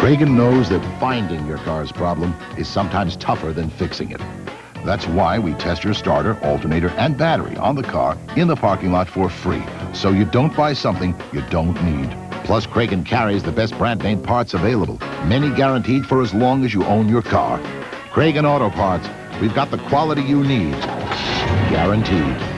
Kragen knows that finding your car's problem is sometimes tougher than fixing it. That's why we test your starter, alternator, and battery on the car in the parking lot for free, so you don't buy something you don't need. Plus, Kragen carries the best brand name parts available, many guaranteed for as long as you own your car. Kragen Auto Parts, we've got the quality you need, guaranteed.